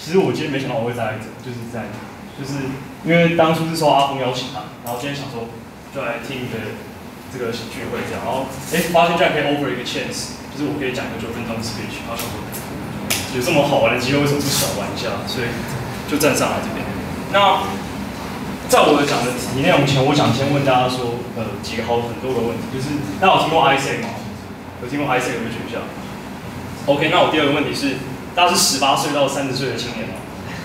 其实我今天没想到我会在这，就是因为当初是受阿峰邀请他，然后今天想说就来听一个这个聚会这样，然后发现居然可以 offer 一个 chance， 就是我可以讲一个9分钟的 speech， 然后想说有这么好玩的机会，为什么不少玩一下？所以就站上来这边。那在我的讲的题内容前，我想先问大家说，几个很多个问题，就是大家有听过 ISEC 吗？有听过 ISEC 的举一下。OK， 那我第二个问题是，大家是18岁到30岁的青年吗？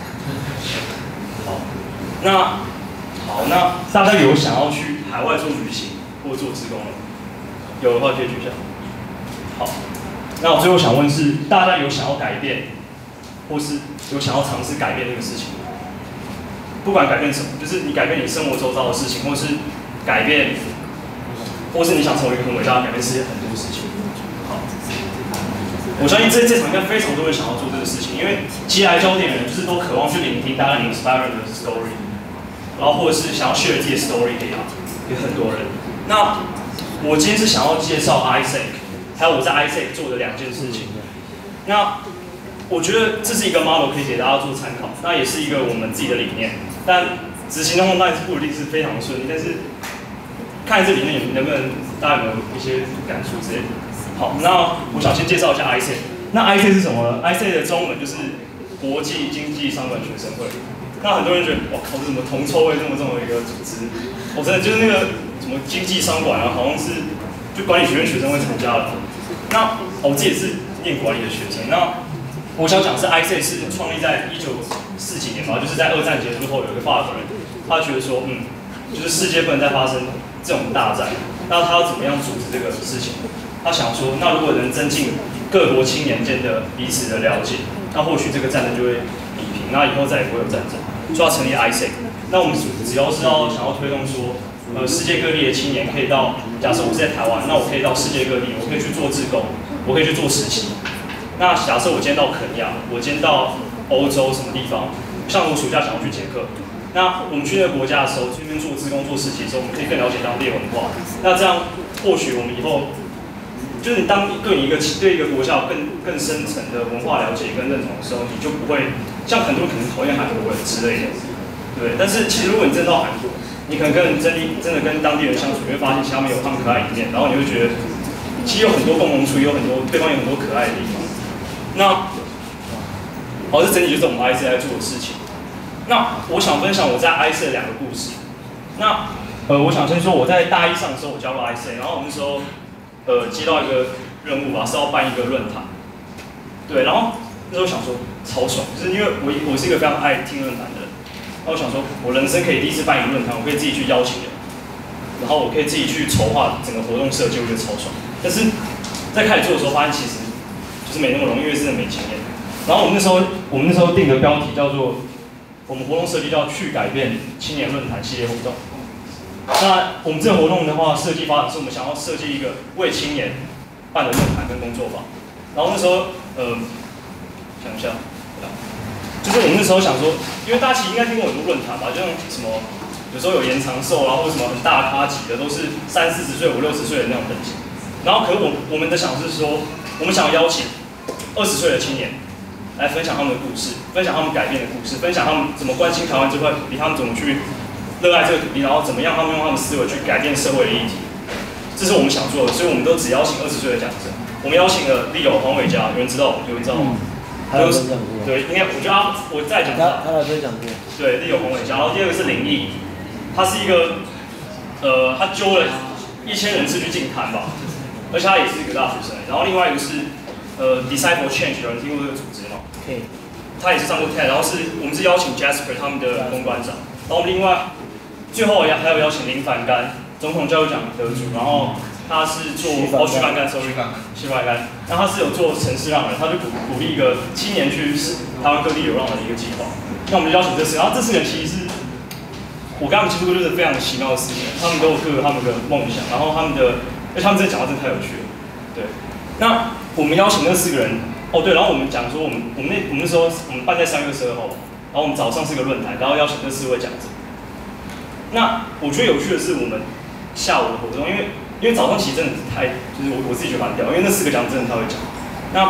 那大家有想要去海外做旅行或做志工吗？有的话可以举一下。好，那我最后想问是，大家有想要改变，或是有想要尝试改变这个事情吗？不管改变什么，就是你改变你生活周遭的事情，或是改变，或是你想成为一个很伟大的改变世界很多事情。好，我相信这场应该非常多人想要做这个事情，因为接来焦点的人就是都渴望去聆听大家 inspiring 的 story， 然后或者是想要 share 自己的 story 给很多人。那我今天是想要介绍 ISEC， 还有我在 ISEC 做的2件事情。那我觉得这是一个 model 可以给大家做参考，那也是一个我们自己的理念。但执行当中当然是不一定是非常顺利，但是看这里面能不能大家有没有一些感触之类的。好，那我想先介绍一下 ISEC。那 ISEC 是什么呢 ？ISEC 的中文就是国际经济商管学生会。那很多人觉得，哇靠，这什么铜臭味这么重的一个组织？我真的就是那个什么经济商管啊，好像是就管理学院学生会参加的。那我自己也是念管理的学生。那我想讲是 ISEC 是创立在1940几年吧，就是在2战结束后有一个法国人，他觉得说，就是世界不能再发生这种大战，那他要怎么样阻止这个事情？他想说，那如果能增进各国青年间的彼此的了解，那或许这个战争就会弭平，那以后再也不会有战争，所以要成立 ISEC。那我们只要是想要推动说，世界各地的青年可以到，假设我是在台湾，那我可以到世界各地，我可以去做志工，我可以去做实习。那假设我今天到肯亚，我今天到欧洲什么地方，像我暑假想要去捷克，那我们去那个国家的时候，去那边做志工、做实习的时候，我们可以更了解当地的文化。那这样或许我们以后，就是你当对一个国家有更深层的文化了解跟认同的时候，你就不会像很多人可能讨厌韩国人之类的，对。但是其实如果你真到韩国，你可能真的跟当地人相处，你会发现其实他们有他们可爱的一面，然后你会觉得其实有很多共同处，对方有很多可爱的地方。那这整体就是我们 ISEC 在做的事情。那我想分享我在 ISEC 的2个故事。那我想先说我在大1上的时候我加入 ISEC， 然后我那时候接到一个任务吧，是要办一个论坛。对，然后那时候想说超爽，就是因为我是一个非常爱听论坛的人，然后我想说我人生可以第一次办一个论坛，我可以自己去邀请人，然后我可以自己去筹划整个活动设计，我觉得超爽。但是在开始做的时候发现其实就是没那么容易，因为真的没经验。然后我们那时候定的标题叫做，我们活动设计叫去改变青年论坛系列活动。那我们这个活动的话，设计发展是我们想要设计一个为青年办的论坛跟工作坊。然后那时候想一下，就是我们那时候想说，因为大家其实应该听过很多论坛吧，就像什么有时候有延长寿啊，或者什么很大咖级的，都是30、40岁、50、60岁的那种等级。然后可是我们的想是说，我们想邀请20岁的青年来分享他们的故事，分享他们改变的故事，分享他们怎么关心台湾这块土地，他们怎么去热爱这个土地，然后怎么样他们用他们的思维去改变社会的议题。这是我们想做的，所以我们都只邀请20岁的讲者。我们邀请了Leo黄伟嘉，有人知道吗？ 他有分享过。 对，应该我觉得我再讲他来分享过。 对，Leo黄伟嘉。然后第2个是林毅，他是一个他揪了1000人次去净滩吧，而且他也是一个大学生。然后另外一个是Disciple Change， 有人听过这个组织吗？ 可以。 他也是上过 TED， 然后我们是邀请 Jasper 他们的公关长，然后我们另外最后还有邀请林凡干总统教育奖得主，然后他是做徐凡干 ，sorry， 徐凡干，那他是有做城市让人，他就鼓励一个青年去台湾各地流浪的一个计划。那我们就邀请这4个，然后这4个人其实是我跟他们接触过，就是非常奇妙的4个人，他们都有各个他们的梦想，然后他们真的讲到真的太有趣了，对。那我们邀请那4个人，对，然后我们讲说我们那时候我们办在3月12号，然后我们早上是个论坛，然后邀请这4位讲者。那我觉得有趣的是我们下午的活动，因为早上其实真的就是我自己觉得蛮屌，因为那4个讲者真的太会讲。那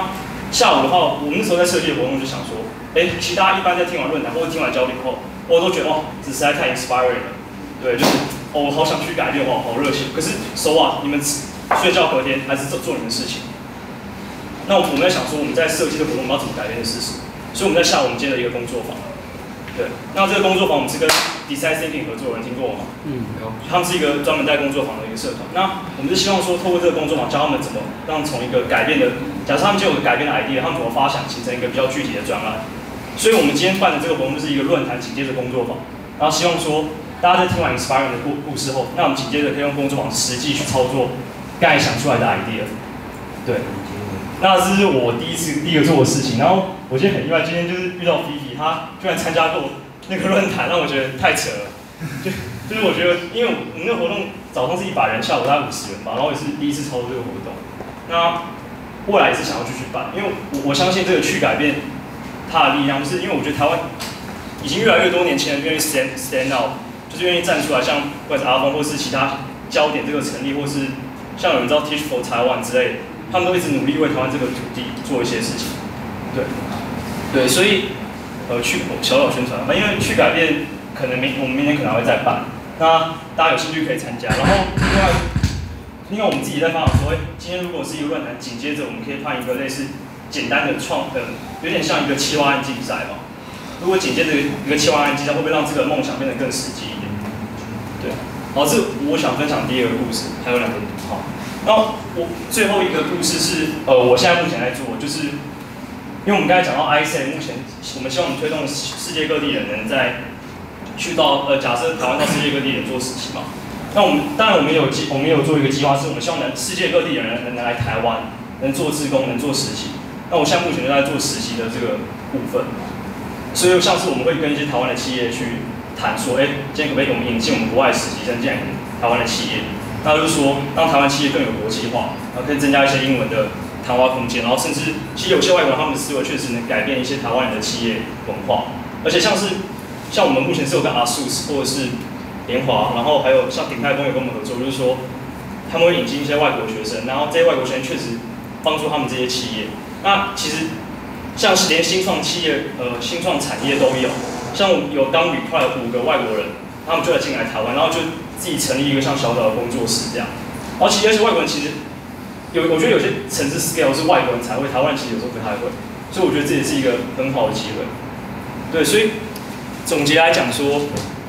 下午的话，我们那时候在设计的活动就想说，其实大家一般在听完论坛或者听完焦点后，我都觉得这实在太 inspiring 了，对，就是我好想去改变，好热情。可是 so what， 你们睡觉隔天还是做你们的事情。那我们在想说，我们在设计的活动我们要怎么改变的事实，所以我们在下午我们接了一个工作坊。对，那这个工作坊我们是跟 Design Thinking 合作，有人听过吗？他们是一个专门带工作坊的一个社团。那我们是希望说，透过这个工作坊，教他们怎么让从一个改变的，假设他们就有个改变的 idea， 他们怎么发想，形成一个比较具体的专案。所以我们今天办的这个活动就是一个论坛紧接着工作坊，然后希望说，大家在听完 inspiring 的故事后，那我们紧接着可以用工作坊实际去操作刚才想出来的 idea。对。那这是我第一个做的事情，然后我今天很意外，今天就是遇到 Fifi， 他居然参加过那个论坛，让我觉得太扯了。就是我觉得，因为我们那个活动早上是100人，下午大概50人吧，然后也是第一次操作这个活动。那未来也是想要继续办，因为我相信这个去改变它的力量，就是因为我觉得台湾已经越来越多年轻人愿意 stand out， 就是愿意站出来，像不管是阿峰或是其他焦点这个成立，或是像有人知道 Teach for Taiwan 之类的。他们都一直努力为台湾这个土地做一些事情，对，所以去小宣传吧，因为去改变可能我们明年可能还会再办，那大家有兴趣可以参加。然后另外我们自己在发想说，今天如果是一个论坛，紧接着我们可以办一个类似简单的有点像一个企划案竞赛嘛。如果紧接着一个企划案竞赛，会不会让这个梦想变得更实际一点？对，好，这我想分享第2个故事，还有2个好。然后我最后一个故事是，我现在目前在做，就是因为我们刚才讲到 ISA， 目前我们希望我们推动世界各地人能去到假设台湾到世界各地人做实习嘛。那当然我们有做一个计划，是我们希望世界各地的人能来台湾，能做志工，能做实习。那我现在目前就在做实习的这个部分，所以像是我们会跟一些台湾的企业去谈说，今天可不可以我们引进我们国外实习生进来台湾的企业？那就是说，让台湾企业更有国际化，然后可以增加一些英文的谈话空间，然后甚至其实有些外国人他们的思维确实能改变一些台湾人的企业文化，而且像我们目前是有跟 ASUS 或者是联华，然后还有像鼎泰丰有跟我们合作，就是说他们会引进一些外国学生，然后这些外国学生确实帮助他们这些企业。那其实像是连新创企业、新创产业都有，像有刚recruit了5个外国人，他们就来进来台湾，然后就自己成立一个像小小的工作室这样。然后其实而且外国人其实我觉得有些层次 scale 是外国人才会，台湾人其实有时候不太会，所以我觉得这也是一个很好的机会。对，所以总结来讲说，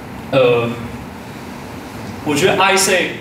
我觉得 ISA，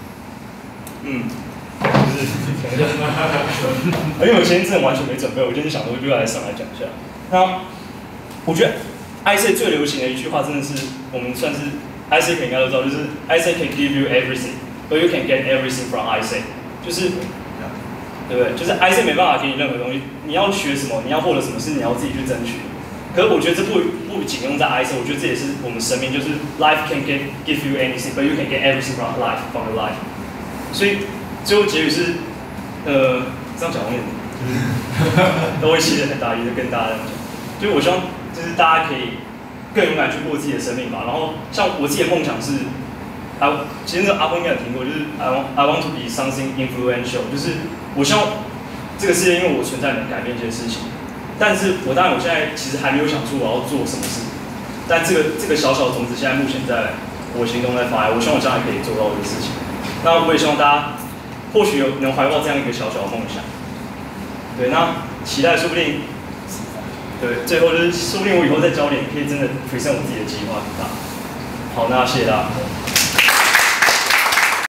因为我今天真的完全没准备，我今天想说就来上来讲一下。那我觉得 ISA 最流行的一句话真的是我们算是 ISA 应该都知道，就是 ISA can give you everything, but you can get everything from ISA， 就是对不对？就是 ISA 没办法给你任何东西，你要学什么，你要获得什么，是你要自己去争取。可是我觉得这不仅用在 ISA， 我觉得这也是我们生命，就是 life can give you anything, but you can get everything from your life。所以最后结语是，这样讲有点，都会期待很大意，就跟大家这样讲。就我希望，就是大家可以更勇敢去过自己的生命吧。然后像我自己的梦想是，其实那个阿峰应该有听过，就是 I want to be something influential， 就是我希望这个世界因为我存在能改变一些事情。但是我现在其实还没有想出我要做什么事，但这个小小的种子现在目前在我心中在发芽，我希望我将来可以做到这个事情。那我也希望大家或许能怀抱这样一个小小的梦想。对，那期待说不定，对，最后就是说不定我以后在焦点可以真的 present 我自己的计划给大家。好，那谢谢大家。